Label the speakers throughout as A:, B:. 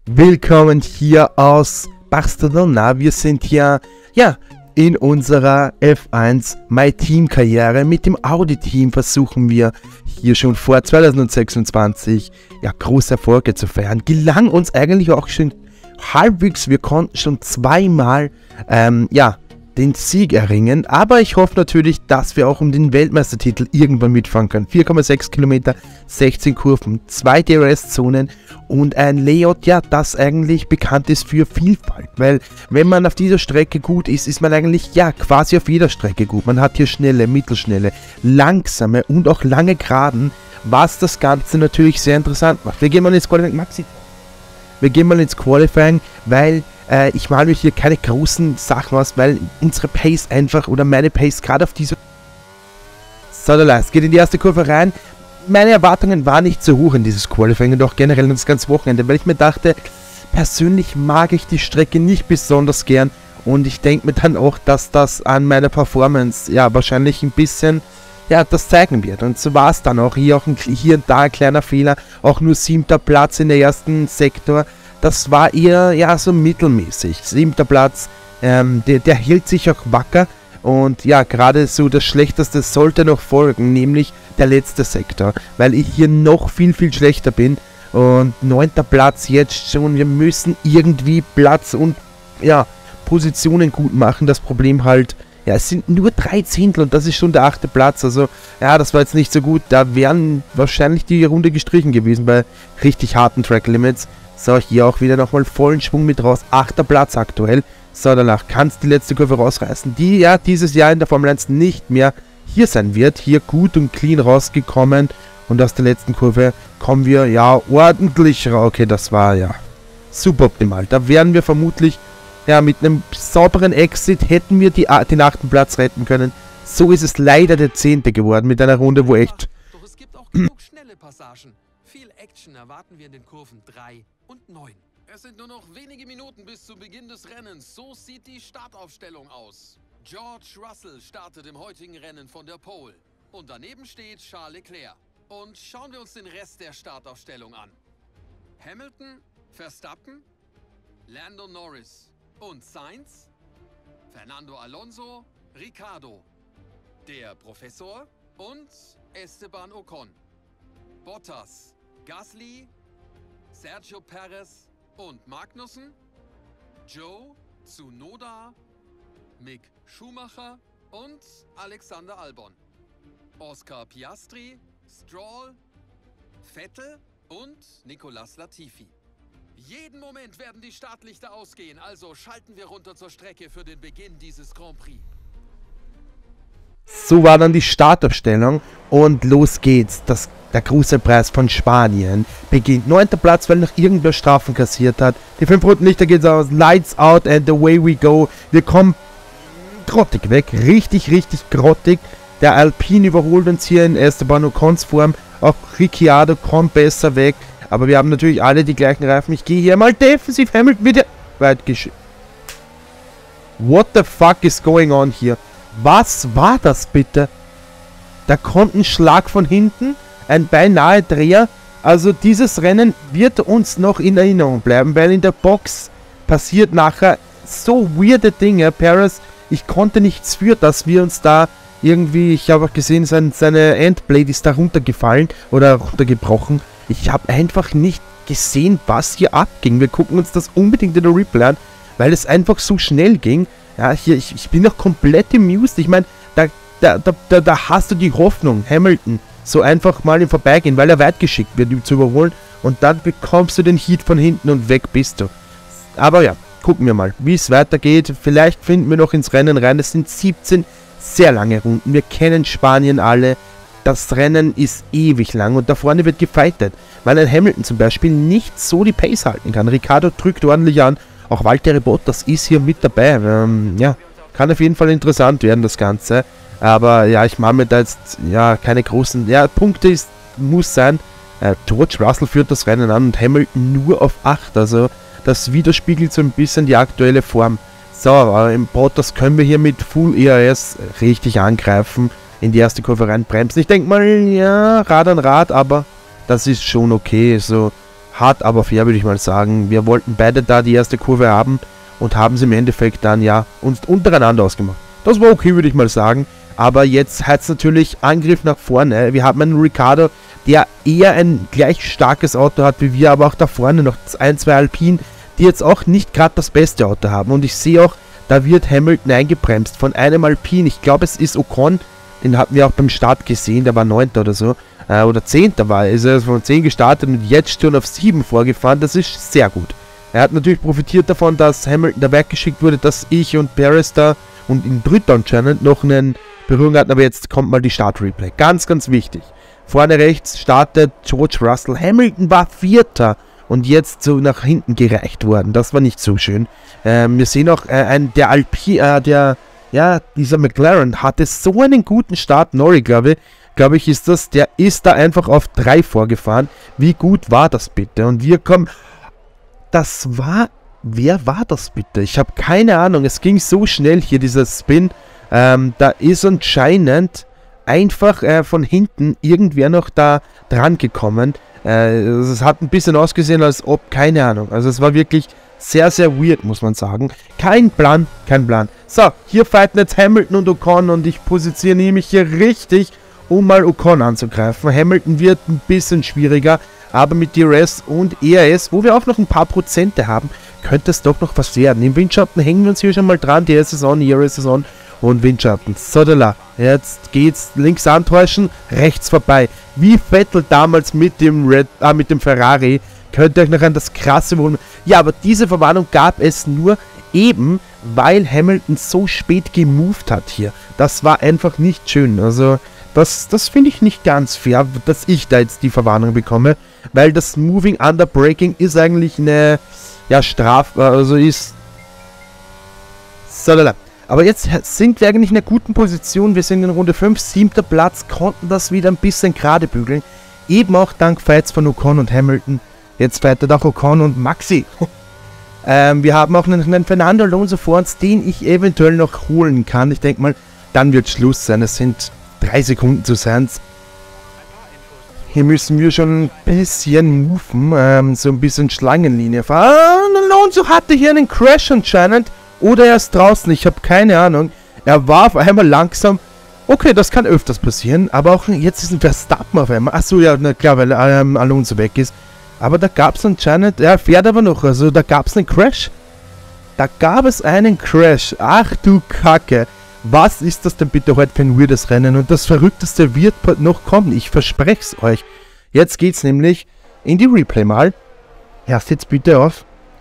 A: Willkommen hier aus Barcelona. Wir sind hier, in unserer F1 My Team Karriere. Mit dem Audi-Team versuchen wir hier schon vor 2026, große Erfolge zu feiern. Gelang uns eigentlich auch schon halbwegs. Wir konnten schon zweimal, den Sieg erringen, aber ich hoffe natürlich, dass wir auch um den Weltmeistertitel irgendwann mitfahren können. 4,6 Kilometer, 16 Kurven, 2 DRS-Zonen und ein Layout, das eigentlich bekannt ist für Vielfalt, weil wenn man auf dieser Strecke gut ist, ist man eigentlich, quasi auf jeder Strecke gut. Man hat hier schnelle, mittelschnelle, langsame und auch lange Geraden, was das Ganze natürlich sehr interessant macht. Wir gehen mal ins Qualifying, weil ich male mir hier keine großen Sachen aus, weil unsere Pace einfach, oder meine Pace gerade auf diese... So, es geht in die erste Kurve rein. Meine Erwartungen waren nicht so hoch in dieses Qualifying und auch generell in das ganze Wochenende, weil ich mir dachte, persönlich mag ich die Strecke nicht besonders gern und ich denke mir dann auch, dass das an meiner Performance, wahrscheinlich ein bisschen, das zeigen wird. Und so war es dann auch. Hier und da ein kleiner Fehler, auch nur 7. Platz in der ersten Sektor. Das war eher, so mittelmäßig. 7. Platz, der hielt sich auch wacker und gerade so das Schlechteste sollte noch folgen, nämlich der letzte Sektor, weil ich hier noch viel schlechter bin und 9. Platz jetzt schon, wir müssen irgendwie Platz und Positionen gut machen. Das Problem halt, es sind nur 3 Zehntel und das ist schon der 8. Platz, also das war jetzt nicht so gut, da wären wahrscheinlich die Runde gestrichen gewesen bei richtig harten Track Limits. So, hier auch wieder nochmal vollen Schwung mit raus. 8. Platz aktuell. So, danach kannst du die letzte Kurve rausreißen, die dieses Jahr in der Formel 1 nicht mehr hier sein wird. Hier gut und clean rausgekommen. Und aus der letzten Kurve kommen wir ordentlich raus. Okay, das war super optimal. Da wären wir vermutlich mit einem sauberen Exit hätten wir den 8. Platz retten können. So ist es leider der 10. geworden mit einer Runde, wo echt...
B: Doch es gibt auch genug schnelle Passagen. Viel Action erwarten wir in den Kurven 3 und 9. Es sind nur noch wenige Minuten bis zu Beginn des Rennens. So sieht die Startaufstellung aus. George Russell startet im heutigen Rennen von der Pole. Und daneben steht Charles Leclerc. Und schauen wir uns den Rest der Startaufstellung an. Hamilton, Verstappen, Lando Norris und Sainz, Fernando Alonso, Ricciardo, der Professor und Esteban Ocon, Bottas, Gasly, Sergio Perez und Magnussen, Joe, Tsunoda, Mick Schumacher und Alexander Albon, Oscar Piastri, Stroll, Vettel und Nicolas Latifi. Jeden Moment werden die Startlichter ausgehen, also schalten wir runter zur Strecke für den Beginn dieses Grand Prix.
A: So war dann die Startaufstellung und los geht's. Der große Preis von Spanien beginnt. 9. Platz, weil noch irgendwer Strafen kassiert hat. Die 5 roten Lichter geht's aus. Lights out and away we go. Wir kommen grottig weg. Richtig grottig. Der Alpine überholt uns hier in Esteban Ocons Form. Auch Ricciardo kommt besser weg. Aber wir haben natürlich alle die gleichen Reifen. Ich gehe hier mal defensiv. Hamilton wieder weit geschickt. What the fuck is going on here? Was war das bitte? Da kommt ein Schlag von hinten, ein beinahe Dreher. Also dieses Rennen wird uns noch in Erinnerung bleiben, weil in der Box passiert nachher so weirde Dinge. Perez, ich konnte nichts für, dass wir uns da irgendwie, ich habe auch gesehen, seine Endblade ist da runtergefallen oder runtergebrochen. Ich habe einfach nicht gesehen, was hier abging. Wir gucken uns das unbedingt in der Replay an, weil es einfach so schnell ging. Ich bin noch komplett amused. Ich meine, da hast du die Hoffnung, Hamilton so einfach mal im Vorbeigehen, weil er weit geschickt wird, ihm zu überholen. Und dann bekommst du den Heat von hinten und weg bist du. Aber gucken wir mal, wie es weitergeht. Vielleicht finden wir noch ins Rennen rein. Es sind 17 sehr lange Runden. Wir kennen Spanien alle. Das Rennen ist ewig lang und da vorne wird gefightet, weil ein Hamilton zum Beispiel nicht so die Pace halten kann. Ricciardo drückt ordentlich an. Auch Valtteri Bottas ist hier mit dabei. Kann auf jeden Fall interessant werden, das Ganze. Aber ich mache mir da jetzt keine großen... Punkte muss sein. George Russell führt das Rennen an und Hamilton nur auf 8. Also das widerspiegelt so ein bisschen die aktuelle Form. So, im Bottas können wir hier mit Full ERS richtig angreifen. In die erste Kurve reinbremsen. Ich denke mal, Rad an Rad, aber das ist schon okay. So hart, aber fair, würde ich mal sagen. Wir wollten beide da die erste Kurve haben und haben sie im Endeffekt dann ja uns untereinander ausgemacht. Das war okay, würde ich mal sagen. Aber jetzt hat es natürlich Angriff nach vorne. Wir haben einen Ricciardo, der eher ein gleich starkes Auto hat wie wir, aber auch da vorne noch ein, zwei Alpine, die jetzt auch nicht gerade das beste Auto haben. Und ich sehe auch, da wird Hamilton eingebremst von einem Alpine. Ich glaube, es ist Ocon, den hatten wir auch beim Start gesehen, der war 9. oder so. Oder 10. war er. Ist er von 10 gestartet und jetzt schon auf 7 vorgefahren. Das ist sehr gut. Er hat natürlich profitiert davon, dass Hamilton da weggeschickt wurde, dass ich und Perez da und in dritter anscheinend noch einen Berührung hatten, aber jetzt kommt mal die Start-Replay. Ganz, ganz wichtig. Vorne rechts startet George Russell. Hamilton war 4. und jetzt so nach hinten gereicht worden. Das war nicht so schön. Wir sehen auch, dieser McLaren hatte so einen guten Start. Norris, glaube ich, ist das. Der ist da einfach auf 3 vorgefahren. Wie gut war das bitte? Und wir kommen... Wer war das bitte? Ich habe keine Ahnung. Es ging so schnell hier, dieser Spin. Da ist anscheinend einfach von hinten irgendwer noch da dran gekommen. Es hat ein bisschen ausgesehen, als ob, keine Ahnung. Also es war wirklich sehr, sehr weird, muss man sagen. Kein Plan. So, hier fighten jetzt Hamilton und Ocon und ich positioniere mich hier richtig, um mal Ocon anzugreifen. Hamilton wird ein bisschen schwieriger, aber mit DRS und ERS, wo wir auch noch ein paar Prozente haben, könnte es doch noch was werden. Im Windschatten hängen wir uns hier schon mal dran. DRS ist on, ERS ist on und Windschatten. So, jetzt geht's links antäuschen, rechts vorbei. Wie Vettel damals mit dem Ferrari. Könnt ihr euch noch an das krasse Volumen... Ja, aber diese Verwarnung gab es nur eben, weil Hamilton so spät gemoved hat hier. Das war einfach nicht schön. Also, das finde ich nicht ganz fair, dass ich da jetzt die Verwarnung bekomme. Weil das Moving Under Braking ist eigentlich eine... Ja, ist... So, aber jetzt sind wir eigentlich in einer guten Position. Wir sind in Runde 5, 7. Platz, konnten das wieder ein bisschen gerade bügeln. Eben auch dank Fights von Ocon und Hamilton. Jetzt fightet auch Ocon und Maxi. Wir haben auch einen Fernando Alonso vor uns, den ich eventuell noch holen kann. Ich denke mal, dann wird Schluss sein. Es sind 3 Sekunden zu sein. Hier müssen wir schon ein bisschen moven, so ein bisschen Schlangenlinie fahren. Alonso hatte hier einen Crash anscheinend. Oder er ist draußen, ich habe keine Ahnung. Er war auf einmal langsam. Okay, das kann öfters passieren. Aber auch jetzt ist ein Verstappen auf einmal. Achso, ja, na klar, weil Alonso weg ist. Aber da gab es anscheinend... Er fährt aber noch. Also da gab es einen Crash. Da gab es einen Crash. Ach du Kacke. Was ist das denn bitte heute für ein weirdes Rennen? Und das Verrückteste wird noch kommen. Ich verspreche es euch. Jetzt geht's nämlich in die Replay mal. Erst jetzt bitte auf.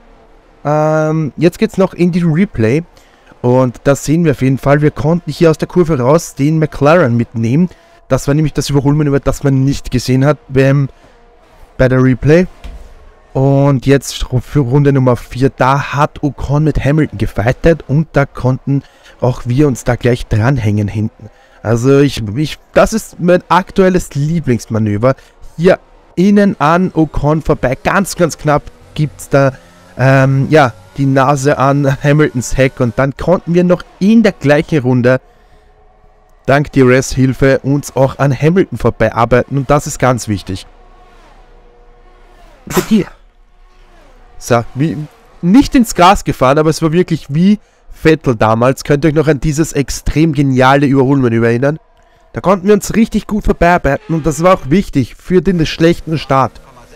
A: Jetzt geht's noch in die Replay. Und das sehen wir auf jeden Fall. Wir konnten hier aus der Kurve raus den McLaren mitnehmen. Das war nämlich das Überholmanöver, das man nicht gesehen hat bei der Replay. Und jetzt für Runde Nummer 4, da hat Ocon mit Hamilton gefightet und da konnten auch wir uns da gleich dranhängen hinten. Also das ist mein aktuelles Lieblingsmanöver. Hier innen an Ocon vorbei, ganz, ganz knapp gibt es da die Nase an Hamiltons Heck und dann konnten wir noch in der gleichen Runde dank DRS-Hilfe uns auch an Hamilton vorbei arbeiten und das ist ganz wichtig. Hier. So, nicht ins Gras gefahren, aber es war wirklich wie Vettel damals. Könnt ihr euch noch an dieses extrem geniale Überholmanöver erinnern? Da konnten wir uns richtig gut vorbeiarbeiten und das war auch wichtig für den schlechten Start.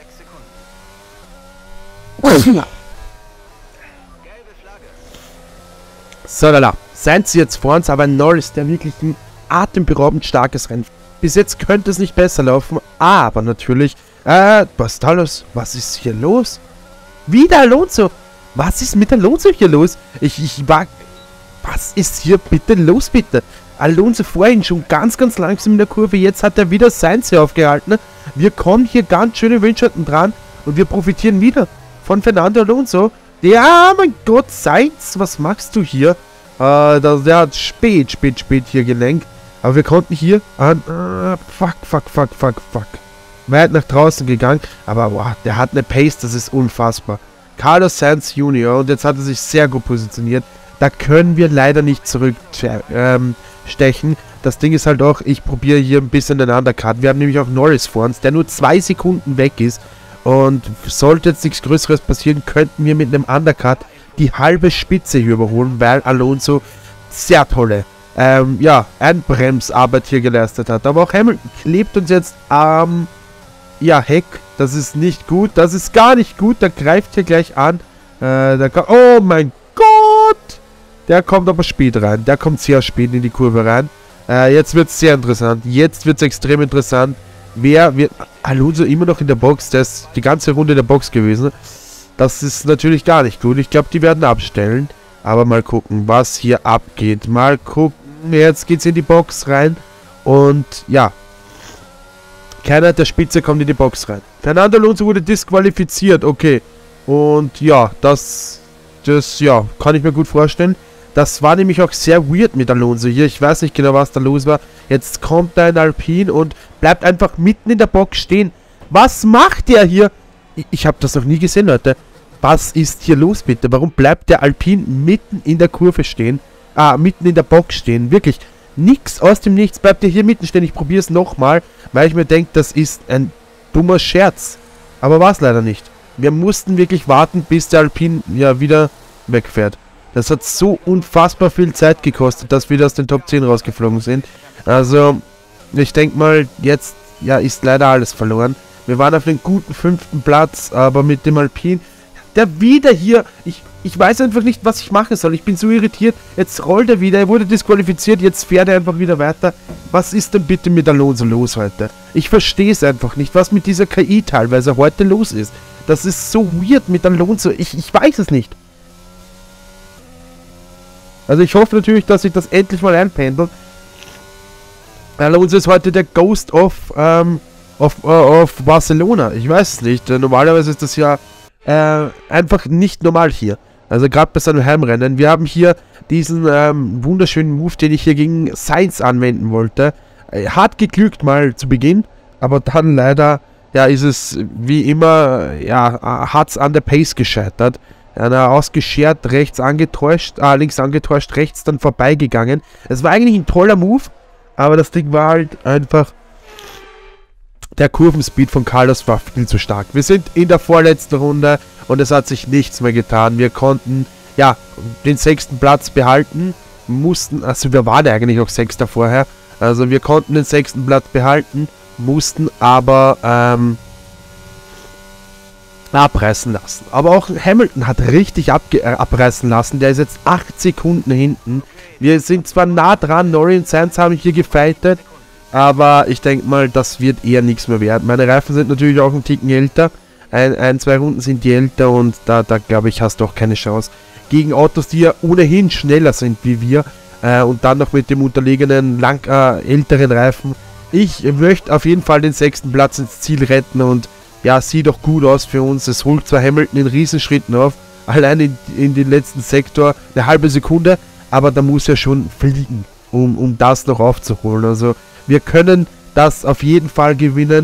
A: So, seien sie jetzt vor uns, aber Norris, der wirklich ein atemberaubend starkes Rennen. Bis jetzt könnte es nicht besser laufen, aber natürlich, was ist da los? Was ist hier los? Wieder Alonso! Was ist mit Alonso hier los? Was ist hier bitte los, bitte? Alonso vorhin schon ganz, ganz langsam in der Kurve, jetzt hat er wieder Sainz hier aufgehalten. Wir kommen hier ganz schön im Windschatten dran und wir profitieren wieder von Fernando Alonso. Ja, mein Gott, Sainz, was machst du hier? Der hat spät hier gelenkt. Aber wir konnten hier... fuck. Weit nach draußen gegangen. Aber boah, der hat eine Pace, das ist unfassbar. Carlos Sainz Jr. Und jetzt hat er sich sehr gut positioniert. Da können wir leider nicht zurückstechen. Das Ding ist halt auch, ich probiere hier ein bisschen den Undercut. Wir haben nämlich auch Norris vor uns, der nur 2 Sekunden weg ist. Und sollte jetzt nichts Größeres passieren, könnten wir mit einem Undercut die halbe Spitze hier überholen, weil Alonso sehr tolle Einbremsarbeit hier geleistet hat. Aber auch Hamilton klebt uns jetzt am Heck. Das ist nicht gut. Das ist gar nicht gut. Der greift hier gleich an. Oh mein Gott! Der kommt aber spät rein. Der kommt sehr spät in die Kurve rein. Jetzt wird es sehr interessant. Jetzt wird es extrem interessant. Wer wird... Alonso immer noch in der Box. Der ist die ganze Runde in der Box gewesen. Das ist natürlich gar nicht gut. Ich glaube, die werden abstellen. Aber mal gucken, was hier abgeht. Mal gucken. Jetzt geht es in die Box rein. Und ja. Keiner der Spitze kommt in die Box rein. Fernando Alonso wurde disqualifiziert. Okay. Und ja, das kann ich mir gut vorstellen. Das war nämlich auch sehr weird mit Alonso hier. Ich weiß nicht genau, was da los war. Jetzt kommt da ein Alpine und bleibt einfach mitten in der Box stehen. Was macht der hier? Ich habe das noch nie gesehen, Leute. Was ist hier los, bitte? Warum bleibt der Alpine mitten in der Kurve stehen? Mitten in der Box stehen. Wirklich, nichts aus dem Nichts. Bleibt der hier mitten stehen. Ich probiere es nochmal, weil ich mir denke, das ist ein dummer Scherz. Aber war es leider nicht. Wir mussten wirklich warten, bis der Alpine ja wieder wegfährt. Das hat so unfassbar viel Zeit gekostet, dass wir aus den Top 10 rausgeflogen sind. Also, ich denke mal, jetzt ist leider alles verloren. Wir waren auf einem guten 5. Platz, aber mit dem Alpine, der wieder hier, ich weiß einfach nicht, was ich machen soll. Ich bin so irritiert. Jetzt rollt er wieder, er wurde disqualifiziert, jetzt fährt er einfach wieder weiter. Was ist denn bitte mit Alonso los heute? Ich verstehe es einfach nicht, was mit dieser KI teilweise heute los ist. Das ist so weird mit Alonso, ich weiß es nicht. Also ich hoffe natürlich, dass sich das endlich mal einpendelt. Alonso ist heute der Ghost of Barcelona. Ich weiß es nicht. Normalerweise ist das ja einfach nicht normal hier. Also gerade bei seinem Heimrennen. Wir haben hier diesen wunderschönen Move, den ich hier gegen Sainz anwenden wollte. Hat geglückt mal zu Beginn, aber dann leider, ist es wie immer, hat es an der Pace gescheitert. Ausgeschert, links angetäuscht, rechts dann vorbeigegangen. Es war eigentlich ein toller Move, aber das Ding war halt einfach... Der Kurvenspeed von Carlos war viel zu stark. Wir sind in der vorletzten Runde und es hat sich nichts mehr getan. Wir konnten, den 6. Platz behalten, also wir waren eigentlich auch 6. vorher, also wir konnten den 6. Platz behalten, mussten aber, abreißen lassen. Aber auch Hamilton hat richtig abreißen lassen. Der ist jetzt 8 Sekunden hinten. Wir sind zwar nah dran, Norris und Sainz haben hier gefightet, aber ich denke mal, das wird eher nichts mehr werden. Meine Reifen sind natürlich auch ein Ticken älter. 2 Runden sind die älter und da glaube ich, hast du auch keine Chance. Gegen Autos, die ja ohnehin schneller sind wie wir und dann noch mit dem unterlegenen, älteren Reifen. Ich möchte auf jeden Fall den 6. Platz ins Ziel retten und sieht doch gut aus für uns. Es holt zwar Hamilton in Riesenschritten auf, allein in den letzten Sektor eine halbe Sekunde, aber da muss er schon fliegen, um das noch aufzuholen. Also wir können das auf jeden Fall gewinnen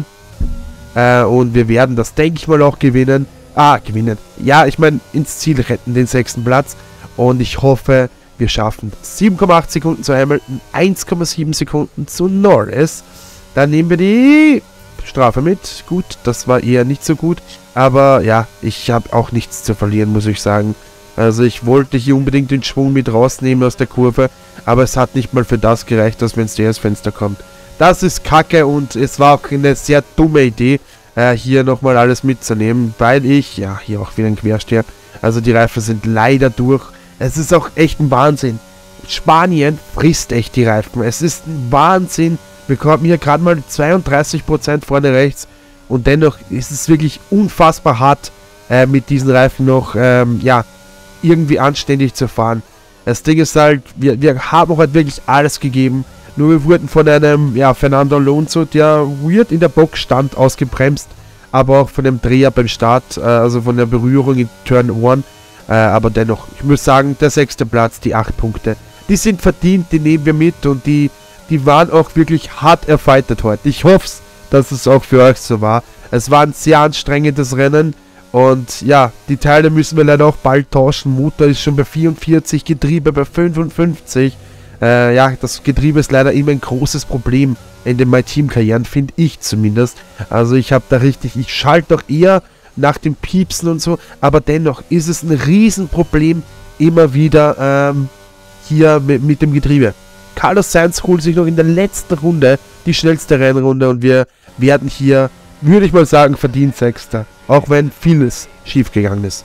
A: und wir werden das, denke ich mal, auch gewinnen. Gewinnen. Ja, ich meine, ins Ziel retten, den 6. Platz. Und ich hoffe, wir schaffen das. 7,8 Sekunden zu Hamilton, 1,7 Sekunden zu Norris. Dann nehmen wir die Strafe mit. Gut, das war eher nicht so gut. Aber ich habe auch nichts zu verlieren, muss ich sagen. Also ich wollte hier unbedingt den Schwung mit rausnehmen aus der Kurve. Aber es hat nicht mal für das gereicht, dass wir ins DS-Fenster kommt. Das ist kacke und es war auch eine sehr dumme Idee, hier nochmal alles mitzunehmen. Weil ich, hier auch wieder ein Quersteher. Also die Reifen sind leider durch. Es ist auch echt ein Wahnsinn. Spanien frisst echt die Reifen. Es ist ein Wahnsinn. Wir haben hier gerade mal 32% vorne rechts. Und dennoch ist es wirklich unfassbar hart, mit diesen Reifen noch, irgendwie anständig zu fahren. Das Ding ist halt, wir haben halt wirklich alles gegeben. Nur wir wurden von einem, Fernando Alonso, der weird in der Box stand, ausgebremst. Aber auch von dem Dreher beim Start, also von der Berührung in Turn 1. Aber dennoch, ich muss sagen, der 6. Platz, die 8 Punkte, die sind verdient, die nehmen wir mit und die waren auch wirklich hart erfightet heute. Ich hoffe, dass es auch für euch so war. Es war ein sehr anstrengendes Rennen und die Teile müssen wir leider auch bald tauschen. Motor ist schon bei 44, Getriebe bei 55. Das Getriebe ist leider immer ein großes Problem in den My Team Karrieren, finde ich zumindest. Also ich habe da richtig, ich schalte doch eher nach dem Piepsen und so, aber dennoch ist es ein Riesenproblem immer wieder hier mit dem Getriebe. Carlos Sainz holt sich noch in der letzten Runde die schnellste Rennrunde und wir werden hier, würde ich mal sagen, verdient Sechster. Auch wenn vieles schief gegangen ist.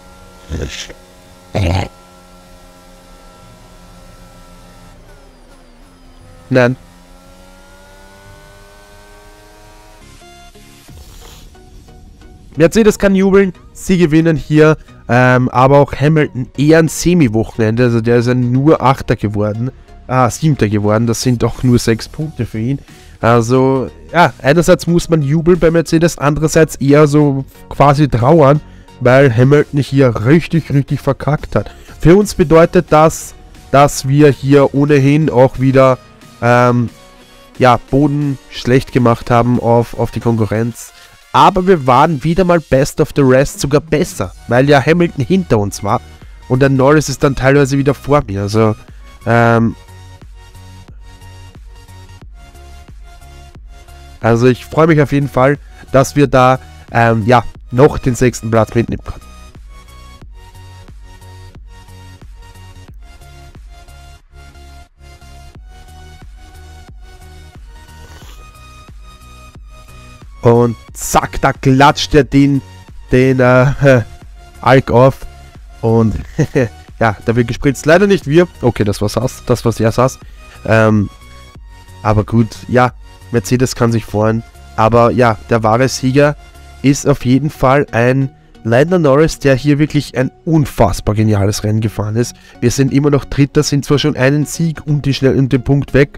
A: Nein. Mercedes kann jubeln, sie gewinnen hier, aber auch Hamilton eher ein Semi-Wochenende, also der ist ja nur 8. geworden, 7. geworden, das sind doch nur 6 Punkte für ihn. Also, ja, einerseits muss man jubeln bei Mercedes, andererseits eher so quasi trauern, weil Hamilton hier richtig verkackt hat. Für uns bedeutet das, dass wir hier ohnehin auch wieder, ja, Boden schlecht gemacht haben auf die Konkurrenz. Aber wir waren wieder mal best of the rest, sogar besser, weil ja Hamilton hinter uns war. Und der Norris ist dann teilweise wieder vor mir. Also ich freue mich auf jeden Fall, dass wir da ja, noch den 6. Platz mitnehmen können. Und zack, da klatscht er den Alk auf. Und ja, da wird gespritzt. Leider nicht wir. Okay, das war Sass. Das war sehr Sass. Aber gut, ja, Mercedes kann sich freuen. Aber ja, der wahre Sieger ist auf jeden Fall ein Lando Norris, der hier wirklich ein unfassbar geniales Rennen gefahren ist. Wir sind immer noch Dritter, sind zwar schon einen Sieg und den Punkt weg.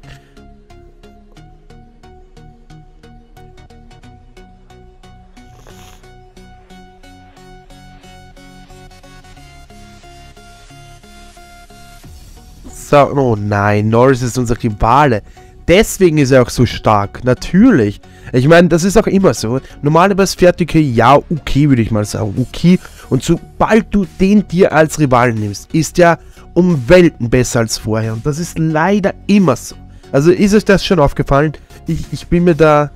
A: So, oh nein, Norris ist unser Rivale. Deswegen ist er auch so stark. Natürlich. Ich meine, das ist auch immer so. Normalerweise fährt die ja, okay, würde ich mal sagen. Okay. Und sobald du den dir als Rivalen nimmst, ist er um Welten besser als vorher. Und das ist leider immer so. Also ist euch das schon aufgefallen? Ich bin mir da...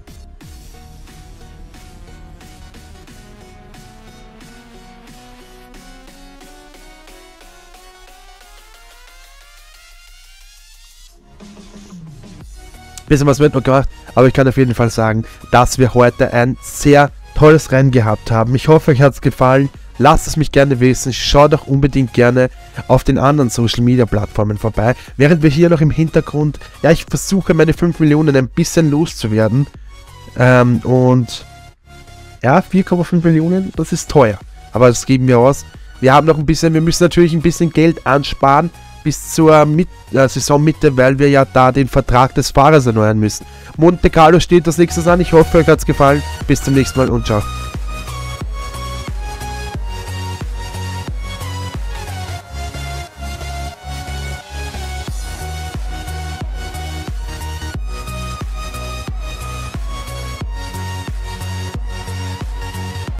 A: Bisschen was wird noch gemacht, aber ich kann auf jeden Fall sagen, dass wir heute ein sehr tolles Rennen gehabt haben. Ich hoffe, euch hat es gefallen. Lasst es mich gerne wissen. Schaut auch unbedingt gerne auf den anderen Social Media Plattformen vorbei. Während wir hier noch im Hintergrund, ja, ich versuche meine 5 Millionen ein bisschen loszuwerden. Und ja, 4,5 Millionen, das ist teuer. Aber das geben wir aus. Wir haben noch ein bisschen, wir müssen natürlich ein bisschen Geld ansparen bis zur Saisonmitte, weil wir ja da den Vertrag des Fahrers erneuern müssen. Monte Carlo steht als nächstes an. Ich hoffe, euch hat es gefallen. Bis zum nächsten Mal und ciao.